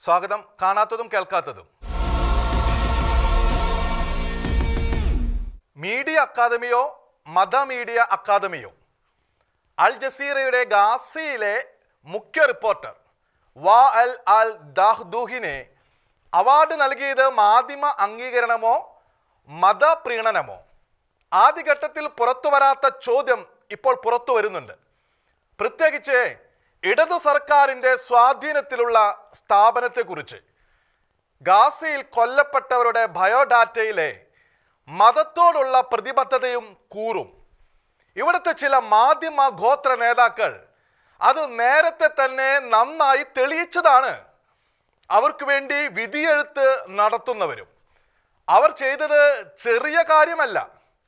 സ്വാഗതം. കാണാത്തതും കേൾക്കാത്തതും. മീഡിയ അക്കാദമിയോ മത മീഡിയ അക്കാദമിയോ അൽ ജസീറയുടെ ഗാസയിലെ മുഖ്യ റിപ്പോർട്ടർ വാഅൽ അൽ ദഹ്ദൂഹിനെ അവാർഡ് നൽകിയത് മാധ്യമ അംഗീകരണമോ മതപ്രീണനമോ? ആദ്യഘട്ടത്തിൽ പുറത്തു വരാത്ത ചോദ്യം ഇപ്പോൾ പുറത്തു വരുന്നുണ്ട്. പ്രത്യേകിച്ച് ഇടതു സർക്കാരിൻ്റെ സ്വാധീനത്തിലുള്ള സ്ഥാപനത്തെക്കുറിച്ച്. ഗാസയിൽ കൊല്ലപ്പെട്ടവരുടെ ബയോഡാറ്റയിലെ മതത്തോടുള്ള പ്രതിബദ്ധതയും കൂറും ഇവിടുത്തെ ചില മാധ്യമ ഗോത്ര നേതാക്കൾ അത് നേരത്തെ തന്നെ നന്നായി തെളിയിച്ചതാണ്. അവർക്ക് വേണ്ടി വിധിയെഴുത്ത് നടത്തുന്നവരും. അവർ ചെയ്തത് ചെറിയ കാര്യമല്ല.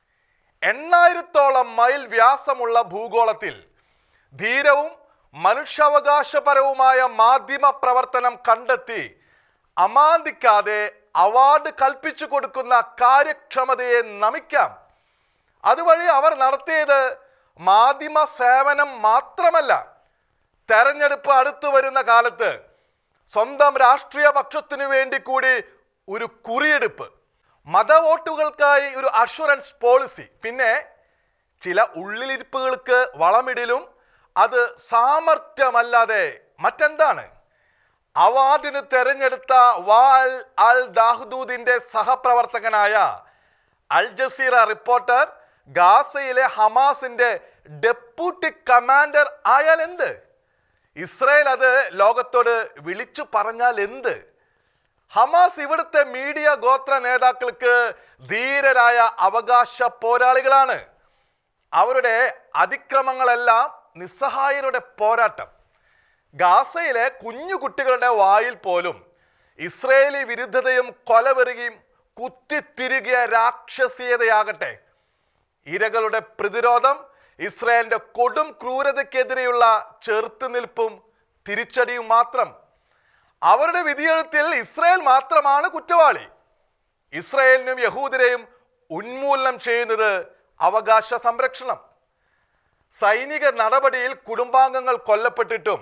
8,000-ഓളം മൈൽ വ്യാസമുള്ള ഭൂഗോളത്തിൽ ധീരവും മനുഷ്യാവകാശപരവുമായ മാധ്യമ പ്രവർത്തനം കണ്ടെത്തി അമാന്തിക്കാതെ അവാർഡ് കൽപ്പിച്ചു കൊടുക്കുന്ന കാര്യക്ഷമതയെ നമിക്കാം. അതുവഴി അവർ നടത്തിയത് മാധ്യമ സേവനം മാത്രമല്ല, തെരഞ്ഞെടുപ്പ് അടുത്തു വരുന്ന കാലത്ത് സ്വന്തം രാഷ്ട്രീയ പക്ഷത്തിനു വേണ്ടി കൂടി ഒരു കുറിയെടുപ്പ്, മതവോട്ടുകൾക്കായി ഒരു അഷുറൻസ് പോളിസി, പിന്നെ ചില ഉള്ളിലിരിപ്പുകൾക്ക് വളമിടലും അത് സാമർത്ഥ്യമല്ലാതെ മറ്റെന്താണ്? അവാർഡിന് തെരഞ്ഞെടുത്ത വാഅൽ അൽ ദഹ്ദൂദിന്റെ സഹപ്രവർത്തകനായ അൽ ജസീറ റിപ്പോർട്ടർ ഗാസയിലെ ഹമാസിന്റെ ഡെപ്യൂട്ടി കമാൻഡർ ആയാൽ എന്ത്? ഇസ്രായേൽ അത് ലോകത്തോട് വിളിച്ചു പറഞ്ഞാൽ എന്ത്? ഹമാസ് ഇവിടുത്തെ മീഡിയ ഗോത്ര നേതാക്കൾക്ക് ധീരരായ അവകാശ പോരാളികളാണ്. അവരുടെ അതിക്രമങ്ങളെല്ലാം നിസ്സഹായരുടെ പോരാട്ടം. ഗാസയിലെ കുഞ്ഞു കുട്ടികളുടെ വായിൽ പോലും ഇസ്രയേലി വിരുദ്ധതയും കൊലവെറിയും കുത്തിത്തിരുകിയ രാക്ഷസീയതയാകട്ടെ. ഇരകളുടെ പ്രതിരോധം, ഇസ്രായേലിന്റെ കൊടും ക്രൂരതയ്ക്കെതിരെയുള്ള ചെറുത്തുനിൽപ്പും തിരിച്ചടിയും മാത്രം. അവരുടെ വിധിയെഴുത്തിൽ ഇസ്രായേൽ മാത്രമാണ് കുറ്റവാളി. ഇസ്രായേലിനും യഹൂദരെയും ഉന്മൂലനം ചെയ്യുന്നത് അവകാശ സംരക്ഷണം. സൈനിക നടപടിയിൽ കുടുംബാംഗങ്ങൾ കൊല്ലപ്പെട്ടിട്ടും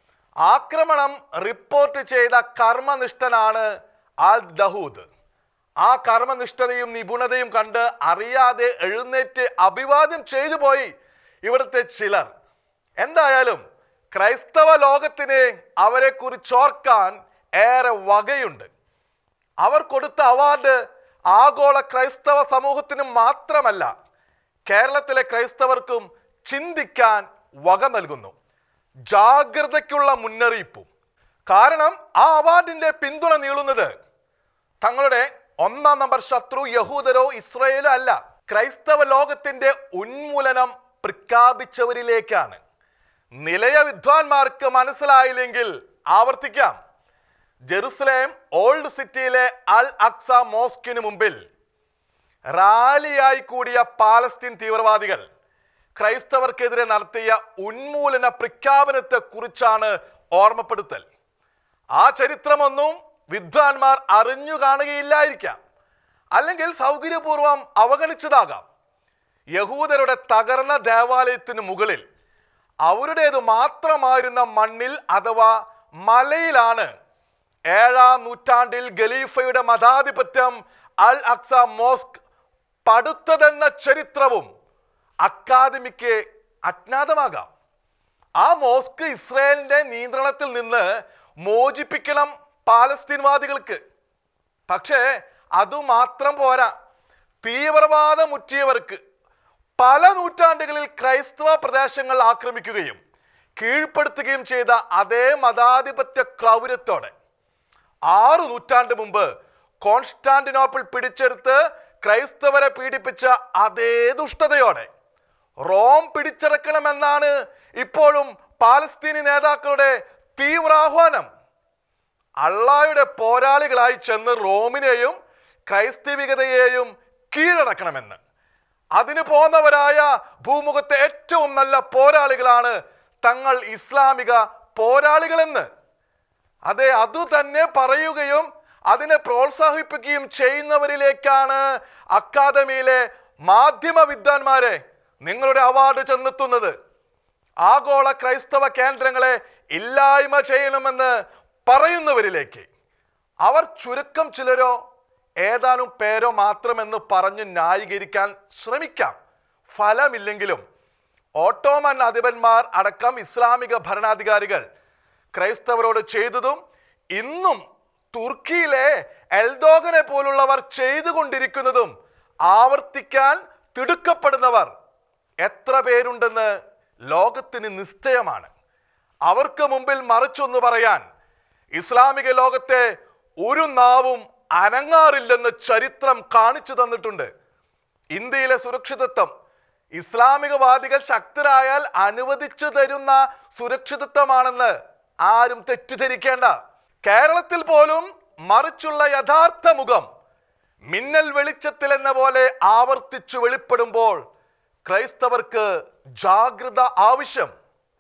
ആക്രമണം റിപ്പോർട്ട് ചെയ്ത കർമ്മനിഷ്ഠനാണ് അൽ ദഹൂദ്. ആ കർമ്മനിഷ്ഠതയും നിപുണതയും കണ്ട് അറിയാതെ എഴുന്നേറ്റ് അഭിവാദ്യം ചെയ്തു പോയി ഇവിടുത്തെ ചിലർ. എന്തായാലും ക്രൈസ്തവ ലോകത്തിന് അവരെ കുറിച്ചോർക്കാൻ ഏറെ വകയുണ്ട്. അവർ കൊടുത്ത അവാർഡ് ആഗോള ക്രൈസ്തവ സമൂഹത്തിന് മാത്രമല്ല, കേരളത്തിലെ ക്രൈസ്തവർക്കും ചിന്തിക്കാൻ വക നൽകുന്നു. ജാഗ്രതയ്ക്കുള്ള മുന്നറിയിപ്പും. കാരണം ആ അവാർഡിന്റെ പിന്തുണ നീളുന്നത് തങ്ങളുടെ 1-ാം നമ്പർ ശത്രു യഹൂദരോ ഇസ്രായേലോ അല്ല, ക്രൈസ്തവ ലോകത്തിന്റെ ഉന്മൂലനം പ്രഖ്യാപിച്ചവരിലേക്കാണ്. നിലയ വിദ്വാൻമാർക്ക് മനസ്സിലായില്ലെങ്കിൽ ആവർത്തിക്കാം. ജെറുസലേം ഓൾഡ് സിറ്റിയിലെ അൽ അക്സ മോസ്കിന് മുമ്പിൽ റാലിയായി കൂടിയ പാലസ്തീൻ തീവ്രവാദികൾ ക്രൈസ്തവർക്കെതിരെ നടത്തിയ ഉന്മൂലന പ്രഖ്യാപനത്തെ കുറിച്ചാണ് ഓർമ്മപ്പെടുത്തൽ. ആ ചരിത്രമൊന്നും വിദ്വാൻമാർ അറിഞ്ഞു കാണുകയില്ലായിരിക്കാം, അല്ലെങ്കിൽ സൗകര്യപൂർവം അവഗണിച്ചതാകാം. യഹൂദരുടെ തകർന്ന ദേവാലയത്തിന് മുകളിൽ അവരുടേത് മാത്രമായിരുന്ന മണ്ണിൽ അഥവാ മലയിലാണ് 7-ാം നൂറ്റാണ്ടിൽ ഖലീഫയുടെ മതാധിപത്യം അൽ അക്സ മോസ്ക് പടുത്തതെന്ന ചരിത്രവും അക്കാദമിക്ക് അജ്ഞാതമാകാം. ആ മോസ്ക് ഇസ്രായേലിന്റെ നിയന്ത്രണത്തിൽ നിന്ന് മോചിപ്പിക്കണം പാലസ്തീൻവാദികൾക്ക്. പക്ഷേ അതുമാത്രം പോരാ. തീവ്രവാദമുറ്റിയവർക്ക് പല നൂറ്റാണ്ടുകളിൽ ക്രൈസ്തവ പ്രദേശങ്ങൾ ആക്രമിക്കുകയും കീഴ്പ്പെടുത്തുകയും ചെയ്ത അതേ മതാധിപത്യ ക്രൗര്യത്തോടെ 6 നൂറ്റാണ്ട് മുമ്പ് കോൺസ്റ്റാന്റിനോപ്പിൾ പിടിച്ചെടുത്ത് ക്രൈസ്തവരെ പീഡിപ്പിച്ച അതേ ദുഷ്ടതയോടെ റോം പിടിച്ചെടുക്കണമെന്നാണ് ഇപ്പോഴും പാലസ്തീനി നേതാക്കളുടെ തീവ്രാഹ്വാനം. അള്ളാഹയുടെ പോരാളികളായി ചെന്ന് റോമിനെയും ക്രൈസ്തവികതയെയും കീഴടക്കണമെന്ന്. അതിന് പോന്നവരായ ഭൂമുഖത്തെ ഏറ്റവും നല്ല പോരാളികളാണ് തങ്ങൾ ഇസ്ലാമിക പോരാളികളെന്ന്. അതെ, അതു തന്നെ പറയുകയും അതിനെ പ്രോത്സാഹിപ്പിക്കുകയും ചെയ്യുന്നവരിലേക്കാണ് അക്കാദമിയിലെ മാധ്യമ വിദ്വാൻമാരെ നിങ്ങളുടെ അവാർഡ് ചെന്നെത്തുന്നത്. ആഗോള ക്രൈസ്തവ കേന്ദ്രങ്ങളെ ഇല്ലായ്മ ചെയ്യണമെന്ന് പറയുന്നവരിലേക്ക്. അവർ ചുരുക്കം ചിലരോ ഏതാനും പേരോ മാത്രമെന്ന് പറഞ്ഞ് ന്യായീകരിക്കാൻ ശ്രമിക്കാം. ഫലമില്ലെങ്കിലും ഓട്ടോമൻ അധിപന്മാർ അടക്കം ഇസ്ലാമിക ഭരണാധികാരികൾ ക്രൈസ്തവരോട് ചെയ്തതും ഇന്നും തുർക്കിയിലെ എൽദോഗനെ പോലുള്ളവർ ചെയ്തുകൊണ്ടിരിക്കുന്നതും ആവർത്തിക്കാൻ തിടുക്കപ്പെടുന്നവർ എത്ര പേരുണ്ടെന്ന് ലോകത്തിന് നിശ്ചയമാണ്. അവർക്ക് മുമ്പിൽ മറിച്ചൊന്ന് പറയാൻ ഇസ്ലാമിക ലോകത്തെ ഒരു നാവും അനങ്ങാറില്ലെന്ന് ചരിത്രം കാണിച്ചു തന്നിട്ടുണ്ട്. ഇന്ത്യയിലെ സുരക്ഷിതത്വം ഇസ്ലാമികവാദികൾ ശക്തരായാൽ അനുവദിച്ചു തരുന്ന സുരക്ഷിതത്വമാണെന്ന് ആരും തെറ്റിദ്ധരിക്കേണ്ട. കേരളത്തിൽ പോലും മറിച്ചുള്ള യഥാർത്ഥ മുഖം മിന്നൽ വെളിച്ചത്തിൽ എന്ന പോലെ ആവർത്തിച്ചു വെളിപ്പെടുമ്പോൾ ക്രൈസ്തവർക്ക് ജാഗ്രത ആവശ്യം.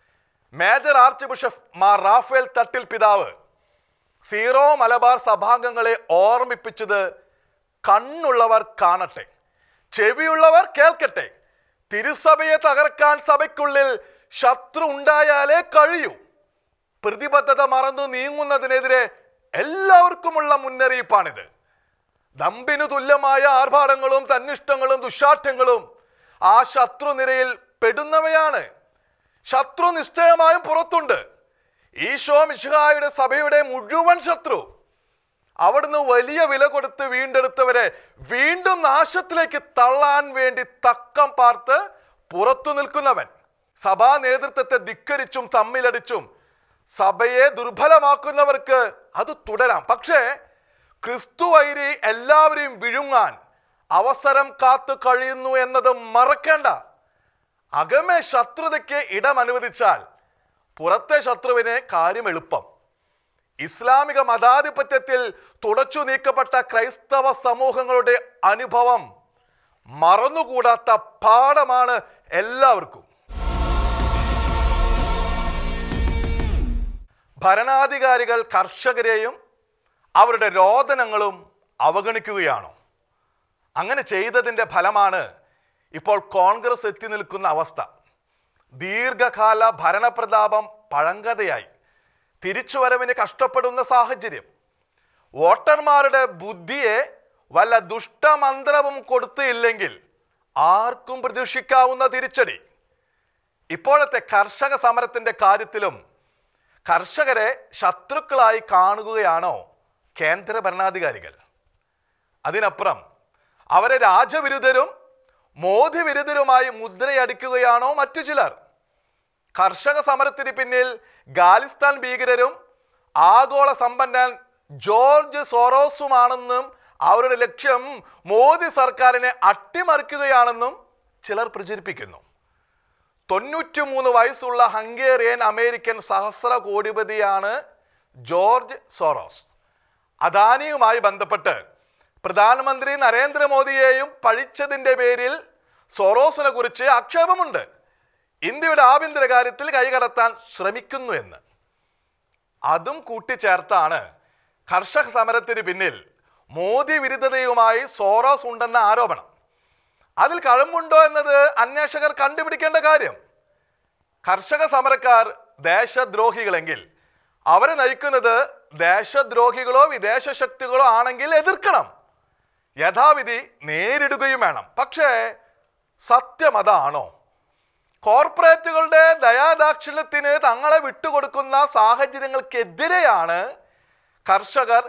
Major archbishop Mar Raphael Thattil പിതാവ് സീറോ മലബാർ സഭാംഗങ്ങളെ ഓർമ്മിപ്പിച്ചത് കണ്ണുള്ളവർ കാണട്ടെ, ചെവിയുള്ളവർ കേൾക്കട്ടെ. തിരുസഭയെ തകർക്കാൻ സഭയ്ക്കുള്ളിൽ ശത്രു ഉണ്ടായാലേ കഴിയൂ. പ്രതിബദ്ധത മറന്നു നീങ്ങുന്നതിനെതിരെ എല്ലാവർക്കുമുള്ള മുന്നറിയിപ്പാണിത്. ദമ്പിനു തുല്യമായ ആർഭാടങ്ങളും തന്നിഷ്ടങ്ങളും ദുശാഠ്യങ്ങളും ആ ശത്രു നിരയിൽ പെടുന്നവയാണ്. ശത്രു നിശ്ചയമായും പുറത്തുണ്ട്. ഈശോ മിശിഹായുടെ സഭയുടെ മുഴുവൻ ശത്രു. അവിടുന്ന് വലിയ വില കൊടുത്ത് വീണ്ടെടുത്തവരെ വീണ്ടും നാശത്തിലേക്ക് തള്ളാൻ വേണ്ടി തക്കം പാർത്ത് പുറത്തു നിൽക്കുന്നവൻ. സഭാ നേതൃത്വത്തെ ധിക്കരിച്ചും തമ്മിലടിച്ചും സഭയെ ദുർബലമാക്കുന്നവർക്ക് അത് തുടരാം. പക്ഷേ ക്രിസ്തു വൈരി എല്ലാവരെയും വിഴുങ്ങാൻ അവസരം കാത്തു കഴിയുന്നു എന്നത് മറക്കേണ്ട. അകമേ ശത്രുതയ്ക്ക് ഇടം അനുവദിച്ചാൽ പുറത്തെ ശത്രുവിനെ കാര്യം എളുപ്പം. ഇസ്ലാമിക മതാധിപത്യത്തിൽ തുടച്ചു നീക്കപ്പെട്ട ക്രൈസ്തവ സമൂഹങ്ങളുടെ അനുഭവം മറന്നുകൂടാത്ത പാഠമാണ് എല്ലാവർക്കും. ഭരണാധികാരികൾ കർഷകരെയും അവരുടെ രോദനങ്ങളും അവഗണിക്കുകയാണോ? അങ്ങനെ ചെയ്തതിൻ്റെ ഫലമാണ് ഇപ്പോൾ കോൺഗ്രസ് എത്തി നിൽക്കുന്ന അവസ്ഥ. ദീർഘകാല ഭരണപ്രതാപം പഴങ്കഥയായി. തിരിച്ചുവരവിന് കഷ്ടപ്പെടുന്ന സാഹചര്യം. വോട്ടർമാരുടെ ബുദ്ധിയെ വല്ല ദുഷ്ടമന്ത്രവും കൊടുത്തില്ലെങ്കിൽ ആർക്കും പ്രതീക്ഷിക്കാവുന്ന തിരിച്ചടി. ഇപ്പോഴത്തെ കർഷക സമരത്തിന്റെ കാര്യത്തിലും കർഷകരെ ശത്രുക്കളായി കാണുകയാണോ കേന്ദ്ര ഭരണാധികാരികൾ? അതിനപ്പുറം അവരെ രാജവിരുദ്ധരും മോദി വിരുദ്ധരുമായി മുദ്രയടിക്കുകയാണോ മറ്റു ചിലർ? കർഷക സമരത്തിന് പിന്നിൽ ഖാലിസ്ഥാൻ ഭീകരരും ആഗോള സമ്പന്നൻ ജോർജ് സോറോസുമാണെന്നും അവരുടെ ലക്ഷ്യം മോദി സർക്കാരിനെ അട്ടിമറിക്കുകയാണെന്നും ചിലർ പ്രചരിപ്പിക്കുന്നു. 93 വയസ്സുള്ള ഹംഗേറിയൻ അമേരിക്കൻ സഹസ്ര കോടിപതിയാണ് ജോർജ് സോറോസ്. അദാനിയുമായി ബന്ധപ്പെട്ട് പ്രധാനമന്ത്രി നരേന്ദ്രമോദിയെയും പഴിച്ചതിൻ്റെ പേരിൽ സോറോസിനെ കുറിച്ച് ആക്ഷേപമുണ്ട്. ഇന്ത്യയുടെ ആഭ്യന്തര കാര്യത്തിൽ കൈകടത്താൻ ശ്രമിക്കുന്നു എന്ന്. അതും കൂട്ടിച്ചേർത്താണ് കർഷക സമരത്തിന് പിന്നിൽ മോദി വിരുദ്ധതയുമായി സോറോസ് ഉണ്ടെന്ന ആരോപണം. അതിൽ കഴമ്പുണ്ടോ എന്നത് അന്വേഷകർ കണ്ടുപിടിക്കേണ്ട കാര്യം. കർഷക സമരക്കാർ ദേശദ്രോഹികളെങ്കിൽ അവരെ നയിക്കുന്നത് ദേശദ്രോഹികളോ വിദേശ ശക്തികളോ ആണെങ്കിൽ എതിർക്കണം, യഥാവിധി നേരിടുകയും വേണം. പക്ഷേ സത്യം അതാണോ? കോർപ്പറേറ്റുകളുടെ ദയാദാക്ഷിണ്യത്തിന് തങ്ങളെ വിട്ടുകൊടുക്കുന്ന സാഹചര്യങ്ങൾക്കെതിരെയാണ് കർഷകർ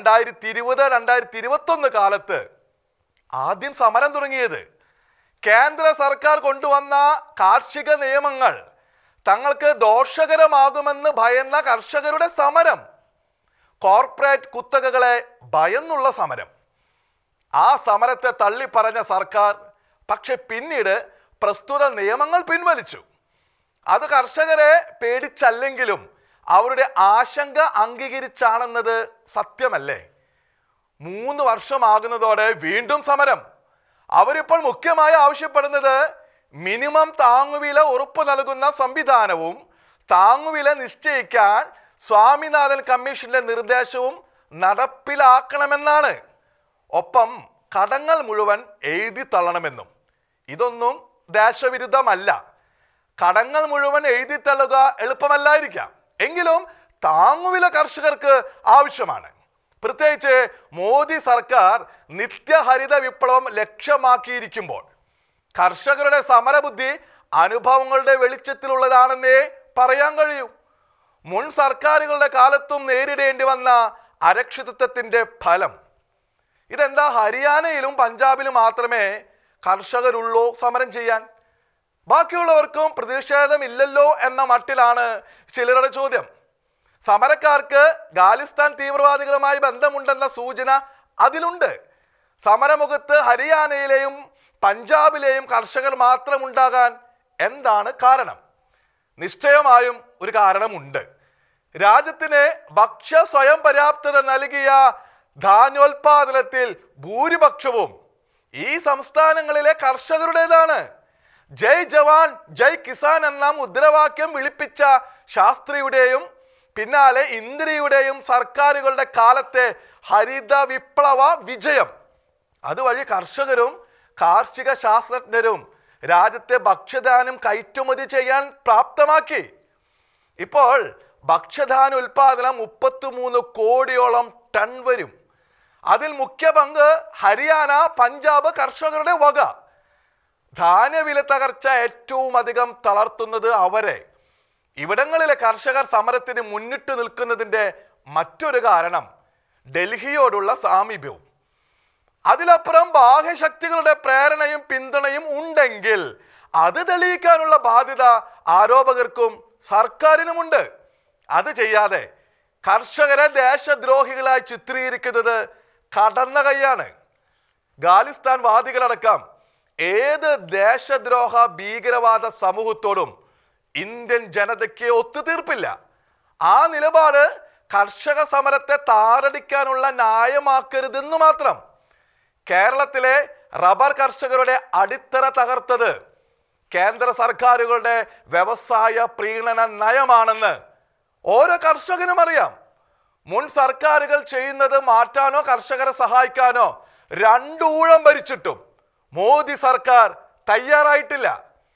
2020-2021 കാലത്ത് ആദ്യം സമരം തുടങ്ങിയത്. കേന്ദ്ര സർക്കാർ കൊണ്ടുവന്ന കാർഷിക നിയമങ്ങൾ തങ്ങൾക്ക് ദോഷകരമാകുമെന്ന് ഭയന്ന കർഷകരുടെ സമരം, കോർപ്പറേറ്റ് കുത്തകകളെ ഭയന്നുള്ള സമരം. ആ സമരത്തെ തള്ളിപ്പറഞ്ഞ സർക്കാർ പക്ഷെ പിന്നീട് പ്രസ്തുത നിയമങ്ങൾ പിൻവലിച്ചു. അത് കർഷകരെ പേടിച്ചല്ലെങ്കിലും അവരുടെ ആശങ്ക അംഗീകരിച്ചാണെന്നത് സത്യമല്ലേ? 3 വർഷമാകുന്നതോടെ വീണ്ടും സമരം. അവരിപ്പോൾ മുഖ്യമായി ആവശ്യപ്പെടുന്നത് മിനിമം താങ്ങുവില ഉറപ്പു നൽകുന്ന സംവിധാനവും താങ്ങുവില നിശ്ചയിക്കാൻ സ്വാമിനാഥൻ കമ്മീഷന്റെ നിർദ്ദേശവും നടപ്പിലാക്കണമെന്നാണ്. ഒപ്പം കടങ്ങൾ മുഴുവൻ എഴുതി തള്ളണമെന്നും. ഇതൊന്നും ദേശവിരുദ്ധമല്ല. കടങ്ങൾ മുഴുവൻ എഴുതി തള്ളുക എളുപ്പമല്ലായിരിക്കാം, എങ്കിലും താങ്ങുവില കർഷകർക്ക് ആവശ്യമാണ്. പ്രത്യേകിച്ച് മോദി സർക്കാർ നിത്യഹരിത വിപ്ലവം ലക്ഷ്യമാക്കിയിരിക്കുമ്പോൾ കർഷകരുടെ സമരബുദ്ധി അനുഭവങ്ങളുടെ വെളിച്ചത്തിലുള്ളതാണെന്നേ പറയാൻ കഴിയൂ. മുൻ സർക്കാരുകളുടെ കാലത്തും നേരിടേണ്ടി വന്ന അരക്ഷിതത്വത്തിന്റെ ഫലം. ഇതെന്താ ഹരിയാനയിലും പഞ്ചാബിലും മാത്രമേ കർഷകരുള്ളൂ സമരം ചെയ്യാൻ? ബാക്കിയുള്ളവർക്കും പ്രതിഷേധമില്ലല്ലോ എന്ന മട്ടിലാണ് ചിലരുടെ ചോദ്യം. സമരക്കാർക്ക് ഖാലിസ്ഥാൻ തീവ്രവാദികളുമായി ബന്ധമുണ്ടെന്ന സൂചന അതിലുണ്ട്. സമരമുഖത്ത് ഹരിയാനയിലെയും പഞ്ചാബിലെയും കർഷകർ മാത്രമുണ്ടാകാൻ എന്താണ് കാരണം? നിശ്ചയമായും ഒരു കാരണമുണ്ട്. രാജ്യത്തിന് ഭക്ഷ്യ സ്വയം പര്യാപ്തത നൽകിയ ധാന്യോൽപാദനത്തിൽ ഭൂരിപക്ഷവും ഈ സംസ്ഥാനങ്ങളിലെ കർഷകരുടേതാണ്. ജയ് ജവാൻ ജയ് കിസാൻ എന്ന മുദ്രാവാക്യം വിളിപ്പിച്ച ശാസ്ത്രിയുടെയും പിന്നാലെ ഇന്ദിരയുടെയും സർക്കാരുകളുടെ കാലത്തെ ഹരിത വിപ്ലവ വിജയം, അതുവഴി കർഷകരും കാർഷിക ശാസ്ത്രജ്ഞരും രാജ്യത്തെ ഭക്ഷ്യധാന്യം കയറ്റുമതി ചെയ്യാൻ പ്രാപ്തമാക്കി. ഇപ്പോൾ ഭക്ഷ്യധാന്യ ഉൽപാദനം 33 കോടിയോളം ടൺ വരും. അതിൽ മുഖ്യ പങ്ക് ഹരിയാന പഞ്ചാബ് കർഷകരുടെ വക. ധാന്യവില തകർച്ച ഏറ്റവും അധികം തളർത്തുന്നത് അവരെ. ഇവിടങ്ങളിലെ കർഷകർ സമരത്തിന് മുന്നിട്ട് നിൽക്കുന്നതിൻ്റെ മറ്റൊരു കാരണം ഡൽഹിയോടുള്ള സാമീപ്യവും. അതിലപ്പുറം ബാഹ്യശക്തികളുടെ പ്രേരണയും പിന്തുണയും ഉണ്ടെങ്കിൽ അത് തെളിയിക്കാനുള്ള ബാധ്യത ആരോപകർക്കും സർക്കാരിനുമുണ്ട്. അത് ചെയ്യാതെ കർഷകരെ ദേശദ്രോഹികളായി ചിത്രീകരിക്കുന്നത് കടന്ന കൈയാണ്. ഖാലിസ്ഥാൻ വാദികളടക്കം ഏത് ദേശദ്രോഹ ഭീകരവാദ സമൂഹത്തോടും ഇന്ത്യൻ ജനതയ്ക്ക് ഒത്തുതീർപ്പില്ല. ആ നിലപാട് കർഷക സമരത്തെ താറടിക്കാനുള്ള ന്യായമാക്കരുതെന്നു മാത്രം. കേരളത്തിലെ റബ്ബർ കർഷകരുടെ അടിത്തറ തകർത്തത് കേന്ദ്ര സർക്കാരുകളുടെ വ്യവസായ പ്രീണന നയമാണെന്ന് ഓരോ കർഷകനും അറിയാം. മുൻ സർക്കാരുകൾ ചെയ്യുന്നത് മാറ്റാനോ കർഷകരെ സഹായിക്കാനോ രണ്ടൂഴം ഭരിച്ചിട്ടും മോദി സർക്കാർ തയ്യാറായിട്ടില്ല.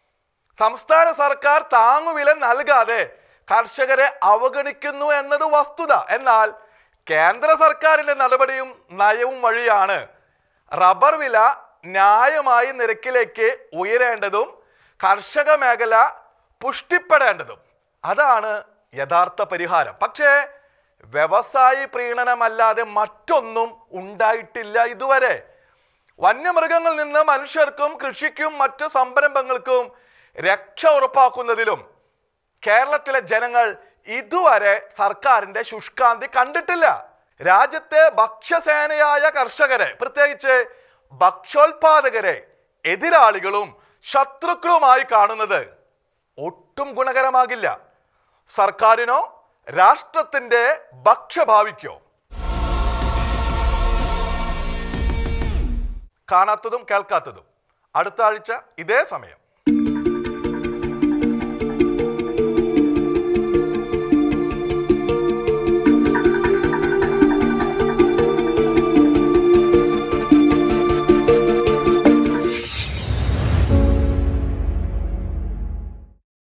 സംസ്ഥാന സർക്കാർ താങ്ങുവില നൽകാതെ കർഷകരെ അവഗണിക്കുന്നു എന്നത് വസ്തുത. എന്നാൽ കേന്ദ്ര സർക്കാരിന്റെ നടപടിയും നയവും വഴിയാണ് റബ്ബർ വില ന്യായമായ നിരക്കിലേക്ക് ഉയരേണ്ടതും കർഷക മേഖല പുഷ്ടിപ്പെടേണ്ടതും. അതാണ് യഥാർത്ഥ പരിഹാരം. പക്ഷേ വ്യവസായി പ്രീണനമല്ലാതെ മറ്റൊന്നും ഉണ്ടായിട്ടില്ല ഇതുവരെ. വന്യമൃഗങ്ങളിൽ നിന്ന് മനുഷ്യർക്കും കൃഷിക്കും മറ്റു സംരംഭങ്ങൾക്കും രക്ഷ ഉറപ്പാക്കുന്നതിലും കേരളത്തിലെ ജനങ്ങൾ ഇതുവരെ സർക്കാരിന്റെ ശുഷ്കാന്തി കണ്ടിട്ടില്ല. രാജ്യത്തെ ഭക്ഷ്യസേനയായ കർഷകരെ, പ്രത്യേകിച്ച് ഭക്ഷ്യോൽപാദകരെ എതിരാളികളും ശത്രുക്കളുമായി കാണുന്നത് ഒട്ടും ഗുണകരമാകില്ല സർക്കാരിനോ രാഷ്ട്രത്തിന്റെ ഭക്ഷ്യഭാവിക്കോ. കാണാത്തതും കേൾക്കാത്തതും അടുത്ത ആഴ്ച ഇതേ സമയം.